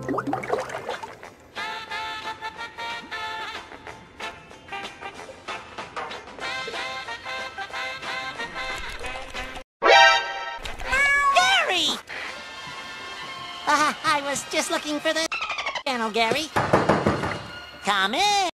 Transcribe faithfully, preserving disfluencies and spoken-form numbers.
Gary! Uh, I was just looking for the channel, Gary. Come in.